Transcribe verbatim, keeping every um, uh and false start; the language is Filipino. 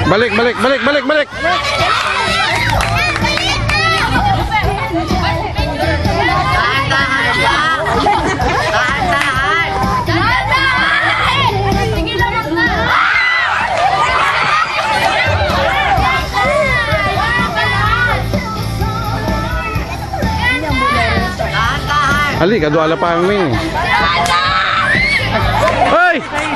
Balik, balik, balik, balik, balik. Ali, kadua ala pa ang ming. Hey!